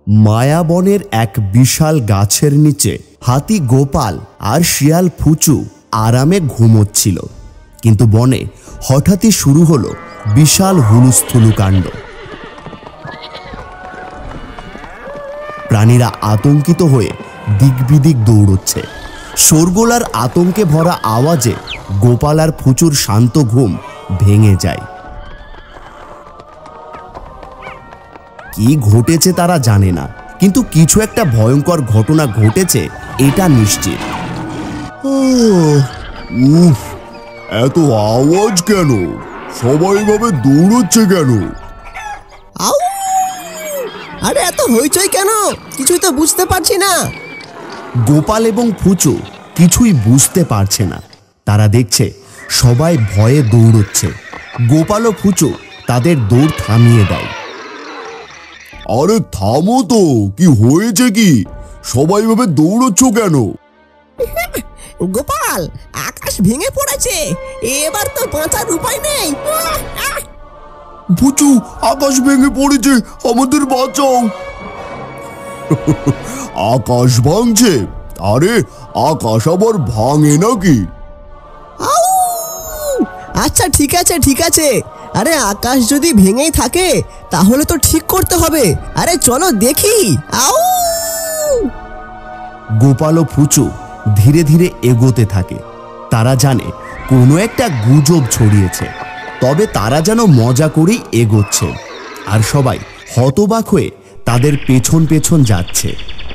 মায়াবনের এক বিশাল গাছের নিচে হাতি গোপাল আর শিয়াল ফুচু আরামে ঘুমোচ্ছিল। কিন্তু বনে হঠাৎই শুরু হলো বিশাল হুলুস্থুলু কাণ্ড। প্রাণীরা আতঙ্কিত হয়ে দিকবিদিক দৌড়চ্ছে। শোরগোল আর আতঙ্কে ভরা আওয়াজে গোপাল আর ফুচুর শান্ত ঘুম ভেঙে যায়। কি ঘটেছে তারা জানে না, কিন্তু কিছু একটা ভয়ঙ্কর ঘটনা ঘটেছে এটা নিশ্চিত। এত আওয়াজ কেন? সবাই ভাবে দৌড়চ্ছে কেন? আরে এত হইচই কেন? কিছুই তো বুঝতে পারছি না। গোপাল এবং ফুচু কিছুই বুঝতে পারছে না। তারা দেখছে সবাই ভয়ে দৌড়চ্ছে। গোপাল ও ফুচু তাদের দৌড় থামিয়ে দেয়। আরে থামো তো, কি হয়েছে? কি সবাই ভাবে দৌড়চ্ছ কেন? গোপাল, আকাশ ভেঙে পড়েছে, এবার তো বাঁচার উপায় নেই। ফুচু, আকাশ ভেঙে পড়েছে, আমাদের বাঁচাও। আকাশ ভাঙছে? আরে আকাশ আবার ভাঙে নাকি? আচ্ছা ঠিক আছে ঠিক আছে। আরে আকাশ যদি ভেঙেই থাকে তাহলে তো ঠিক করতে হবে। আরে চলো দেখি। গোপাল ও ফুচু ধীরে ধীরে এগোতে থাকে। তারা জানে কোনো একটা গুজব ছড়িয়েছে, তবে তারা যেন মজা করেই এগোচ্ছে। আর সবাই হতবাক হয়ে তাদের পেছন পেছন যাচ্ছে।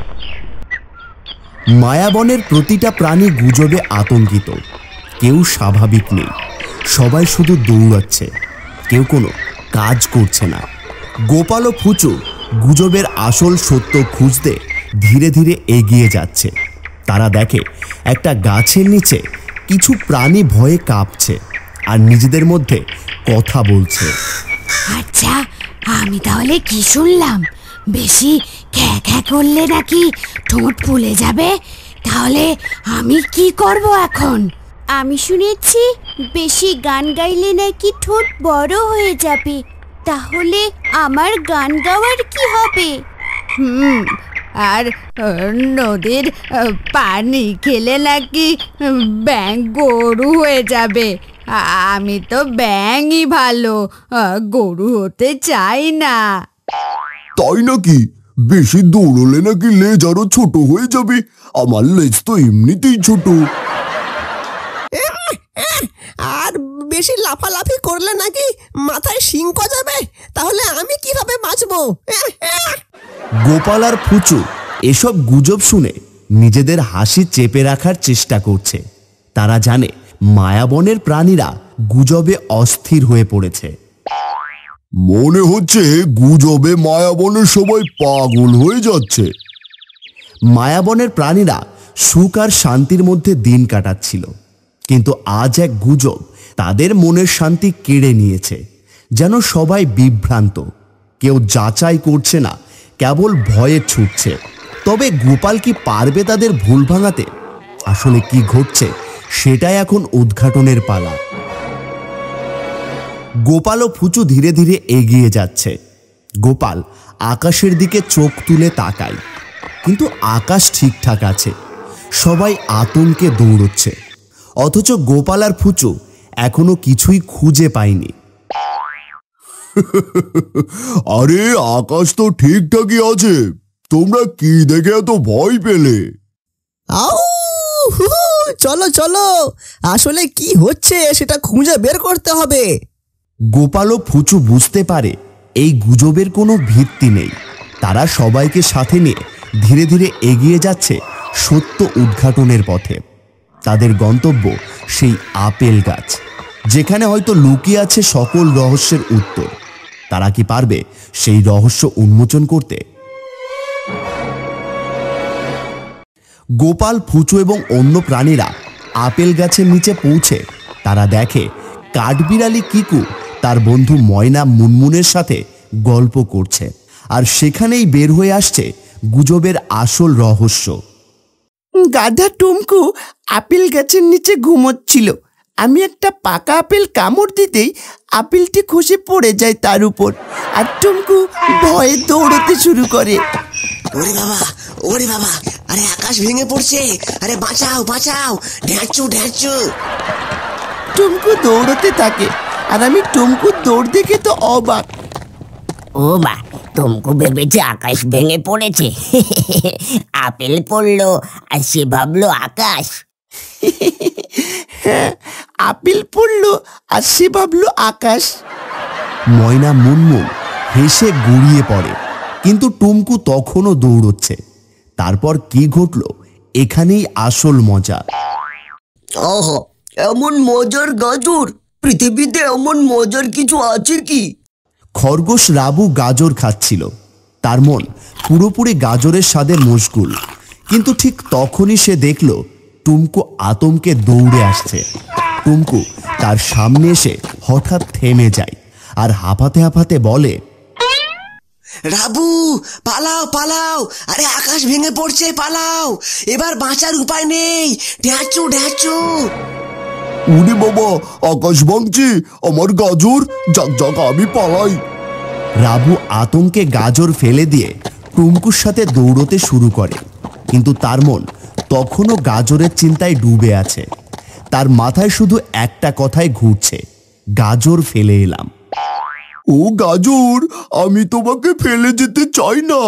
মায়াবনের প্রতিটা প্রাণী গুজবে আতঙ্কিত। কেউ স্বাভাবিক নেই, সবাই শুধু দৌড়াচ্ছে, কেউ কোনো কাজ করছে না। গোপাল ও ফুচু গুজবের আসল সত্য খুঁজতে ধীরে ধীরে এগিয়ে যাচ্ছে। তারা দেখে একটা গাছের নিচে কিছু প্রাণী ভয়ে কাঁপছে আর নিজেদের মধ্যে কথা বলছে। আচ্ছা, আমি তাহলে কি শুনলাম? বেশি খ্যা খ্যা করলে নাকি ঠোঁট ফুলে যাবে। তাহলে আমি কি করব এখন? আমি শুনেছি বেশি গান গাইলে নাকি ঠোঁট বড় হয়ে যাবে। তাহলে আমার গান গাওয়ার কি হবে? আর নদীর পানি খেলে নাকি ব্যাঙ গরু হয়ে যাবে। আমি তো ব্যাঙই ভালো, গরু হতে চাই না। তাই নাকি? বেশি দৌড়লে নাকি লেজ আরো ছোট হয়ে যাবে। আমার লেজ তো এমনিতেই ছোট। আর বেশি লাফালাফি করলে নাকি মাথায় শিং গজাবে। তাহলে আমি কিভাবে বাঁচবো? গোপাল আর ফুচু এসব গুজব শুনে নিজেদের হাসি চেপে রাখার চেষ্টা করছে। তারা জানে মায়াবনের প্রাণীরা গুজবে অস্থির হয়ে পড়েছে। মনে হচ্ছে গুজবে মায়াবনের সবাই পাগল হয়ে যাচ্ছে। মায়াবনের প্রাণীরা সুখ আর শান্তির মধ্যে দিন কাটাচ্ছিল, কিন্তু আজ এক গুজব তাদের মনের শান্তি কেড়ে নিয়েছে। যেন সবাই বিভ্রান্ত, কেউ যাচাই করছে না, কেবল ভয়ে ছুটছে। তবে গোপাল কি পারবে তাদের ভুল ভাঙাতে? আসলে কি ঘটছে সেটাই এখন উদ্ঘাটনের পালা। গোপাল ও ফুচু ধীরে ধীরে এগিয়ে যাচ্ছে। গোপাল আকাশের দিকে চোখ তুলে তাকায়, কিন্তু আকাশ ঠিকঠাক আছে। সবাই আতঙ্কে দৌড়চ্ছে, অথচ গোপাল আর ফুচু এখনো কিছুই খুঁজে পায়নি। আরে আকাশ তো ঠিকঠাকই আছে, তোমরা কি দেখে এত ভয় পেলে? চলো চলো, আসলে কি হচ্ছে সেটা খুঁজে বের করতে হবে। গোপাল ও ফুচু বুঝতে পারে এই গুজবের কোনো ভিত্তি নেই। তারা সবাইকে সাথে নিয়ে ধীরে ধীরে এগিয়ে যাচ্ছে সত্য উদ্ঘাটনের পথে। তাদের গন্তব্য সেই আপেল গাছ, যেখানে হয়তো লুকিয়ে আছে সকল রহস্যের উত্তর। তারা কি পারবে সেই রহস্য উন্মোচন করতে? গোপাল, ফুচু এবং অন্য প্রাণীরা আপেল গাছের নিচে পৌঁছে তারা দেখে কাঠবিড়ালি কিকু তার বন্ধু ময়না মুনমুনের সাথে গল্প করছে। আর সেখানেই বের হয়ে আসছে গুজবের আসল রহস্য। গাধা টুমকু আপেল গাছের নিচে ঘুমোচ্ছিল। আমি একটা পাকা আপেল কামড় দিতেই আপেলটি খসে পড়ে যায় তার উপর, আর টুমকু ভয়ে দৌড়তে শুরু করে। ওরে বাবা, ওরে বাবা, আরে আকাশ ভেঙে পড়ছে, আরে বাঁচাও বাঁচাও, ঢ্যাঁচু ঢ্যাঁচু। টুমকু দৌড়তে থাকে আর আমি টুমকুর দৌড় দেখে তো অবাক। ও মা, টুমকু ভেবেছে আকাশ ভেঙে পড়েছে। আপেল পড়লো আর সে ভাবলো আকাশ। হ্যাঁ, আপেল পড়লো আর সে ভাবলো আকাশ। ময়না মুনমুন হেসে গুড়িয়ে পড়ে, কিন্তু টুমকু তখনও দৌড়চ্ছে। তারপর কি ঘটল, এখানেই আসল মজা। ওহো, এমন মজার গাজর, পৃথিবীতে এমন মজার কিছু আছে কি? খরগোশ রাবু গাজর খাচ্ছিল। তার মন পুরোপুরি গাজরের স্বাদে মশগুল। কিন্তু ঠিক তখনই সে দেখল টুমকু আতঙ্কে দৌড়ে আসছে। টুমকু তার সামনে এসে হঠাৎ থেমে যায় আর হাঁপাতে হাঁপাতে বলে, রাবু, পালাও পালাও, আরে আকাশ ভেঙে পড়ছে, পালাও, এবার বাঁচার উপায় নেই, ঢ্যাঁচু ঢ্যাঁচু। উনি বাবা, আকাশ ভাঙছে, আমার গাজর, যাক যাক আমি পালাই। রাবু আতঙ্কে গাজর ফেলে দিয়ে টুমকুর সাথে দৌড়তে শুরু করে। কিন্তু তার মন তখনও গাজরের চিন্তায় ডুবে আছে। তার মাথায় শুধু একটা কথাই ঘুরছে, গাজর ফেলে এলাম। ও গাজর, আমি তোমাকে ফেলে যেতে চাই না।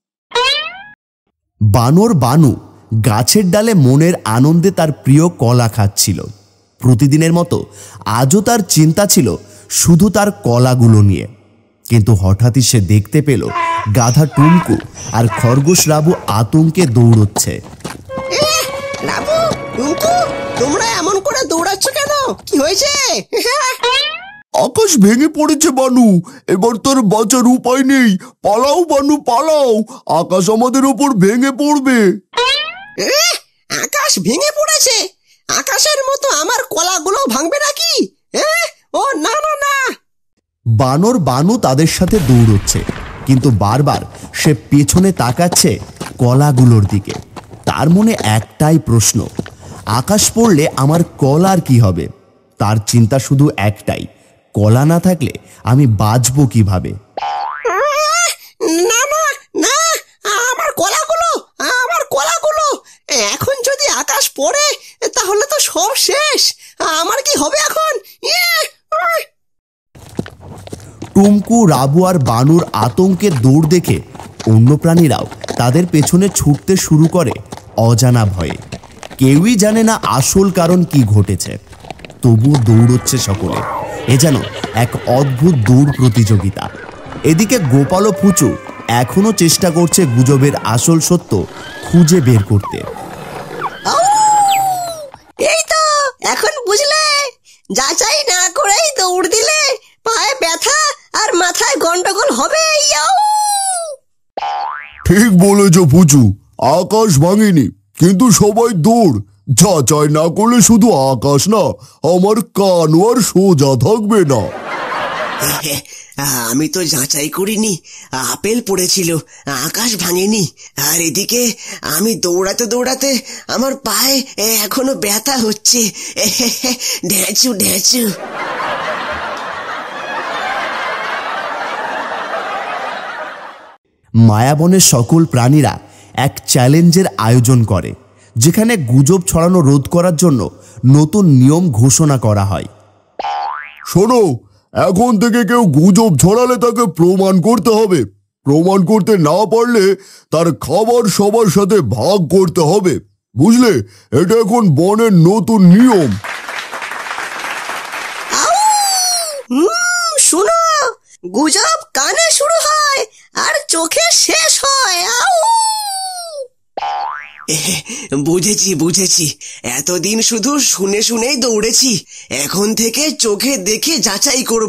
বানর বানু গাছের ডালে মনের আনন্দে তার প্রিয় কলা খাচ্ছিল। প্রতিদিনের মতো আজও তার চিন্তা ছিল শুধু তার কলাগুলো নিয়ে। কিন্তু হঠাৎই সে দেখতে পেল গাধা টুমকু আর খরগোশ রাবু আতঙ্কে দৌড়চ্ছে। রাবু, টুমকু, তোমরা এমন করে দৌড়াচ্ছ কেন? কি হয়েছে? আকাশ ভেঙে পড়েছে বানু, এবার তোর বাঁচার উপায় নেই। পালাও বানু পালাও, আকাশ আমাদের ওপর ভেঙে পড়বে। আকাশ ভেঙে পড়েছে? আকাশের মতো আমার কলাগুলো ভাঙবে নাকি? ও না না না। বানর বানু তাদের সাথে দৌড়চ্ছে, কিন্তু বারবার সে পেছনে তাকাচ্ছে কলাগুলোর দিকে। তার মনে একটাই প্রশ্ন, আকাশ পড়লে আমার কলার কি হবে? তার চিন্তা শুধু একটাই, কলা না থাকলে আমি বাঁচবো কিভাবে? না না না, আমার কলাগুলো, আমার কলাগুলো, এখন যদি আকাশ পড়ে তাহলে তো সব শেষ। আমার কি হবে এখন? টুমকু, রাবু আর বানুর আতঙ্কের দৌড় দেখে অন্য প্রাণীরাও তাদের পেছনে ছুটতে শুরু করে অজানা ভয়ে। কেউই জানে না আসল কারণ কি ঘটেছে, তবু দৌড়চ্ছে সকলে। এ যেন এক অদ্ভুত দৌড় প্রতিযোগিতা। এদিকে গোপাল ও ফুচু এখনো চেষ্টা করছে গুজবের আসল সত্য খুঁজে বের করতে। এই তো এখন বুঝলে, যাচাই না করেই দৌড় দিলে পায়ে ব্যথা আর মাথায় গন্ডগোল হবে। ঠিক বলেছ ফুচু, আকাশ ভাঙেনি, কিন্তু সবাই দৌড়। যাচাই না করলে শুধু আকাশ না, আমার কানও আর সোজা থাকবে না। আমি তো যাচাই করিনি, আপেল পড়েছিল, আকাশ ভাঙেনি। আর এদিকে আমি দৌড়াতে দৌড়াতে আমার পায়ে এখনো ব্যথা হচ্ছে, ঢ্যাঁচু ঢ্যাঁচু। মায়াবনের সকল প্রাণীরা এক চ্যালেঞ্জের আয়োজন করে, যেখানে গুজব ছড়ানো রোধ করার জন্য নতুন নিয়ম ঘোষণা করা হয়। শোনো, এখন থেকে কেউ গুজব ছড়ালে তাকে প্রমাণ করতে হবে। প্রমাণ করতে না পারলে তার খাবার সবার সাথে ভাগ করতে হবে, বুঝলে? এটা এখন বনের নতুন নিয়ম। শুনো, গুজব কানে শুরু হয় আর চোখে শেষ হয়। বুঝেছি বুঝেছি, এতদিন শুধু শুনে শুনেই দৌড়েছি, এখন থেকে চোখে দেখে যাচাই করব।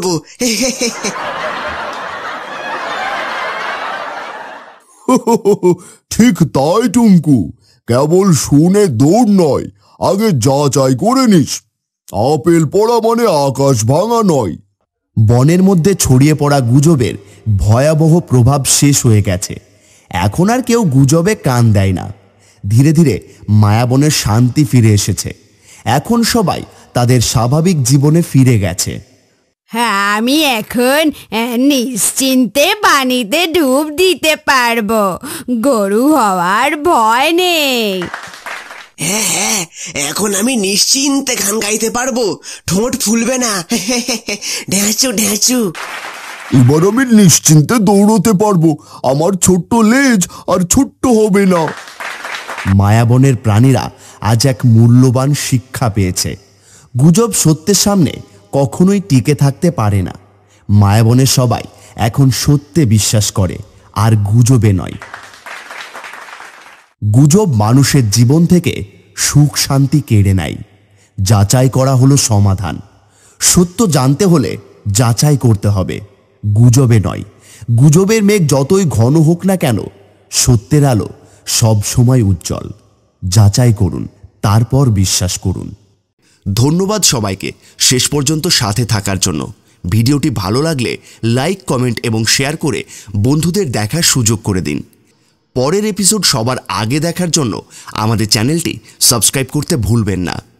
ঠিক তাই টুমকু, কেবল শুনে দৌড় নয়, আগে যাচাই করে নিস। আপেল পড়া মানে আকাশ ভাঙা নয়। বনের মধ্যে ছড়িয়ে পড়া গুজবের ভয়াবহ প্রভাব শেষ হয়ে গেছে। এখন আর কেউ গুজবে কান দেয় না। ধীরে ধীরে মায়াবনের শান্তি ফিরে এসেছে। এখন সবাই তাদের স্বাভাবিক জীবনে ফিরে গেছে। আমি এখন নিশ্চিন্তে পানিতে ডুব দিতে পারবো, গরু হওয়ার ভয় নেই। হ্যাঁ হ্যাঁ, এখন আমি নিশ্চিন্তে গান গাইতে পারবো, ঠোঁট ফুলবে না। ঢ্যাঁচু ঢ্যাঁচু। এবার আমি নিশ্চিন্তে দৌড়তে পারবো, আমার ছোট্ট লেজ আর ছোট্ট হবে না। মায়াবনের প্রাণীরা আজ এক মূল্যবান শিক্ষা পেয়েছে। গুজব সত্যের সামনে কখনোই টিকে থাকতে পারে না। মায়াবনের সবাই এখন সত্যে বিশ্বাস করে, আর গুজবে নয়। গুজব মানুষের জীবন থেকে সুখ শান্তি কেড়ে নেয়। যাচাই করা হলো সমাধান। সত্য জানতে হলে যাচাই করতে হবে, গুজবে নয়। গুজবের মেঘ যতই ঘন হোক না কেন, সত্যের আলো সব সময় উজ্জ্বল। যাচাই করুন, তারপর বিশ্বাস করুন। ধন্যবাদ সবাইকে শেষ পর্যন্ত সাথে থাকার জন্য। ভিডিওটি ভালো লাগলে লাইক, কমেন্ট এবং শেয়ার করে বন্ধুদের দেখার সুযোগ করে দিন। পরের এপিসোড সবার আগে দেখার জন্য আমাদের চ্যানেলটি সাবস্ক্রাইব করতে ভুলবেন না।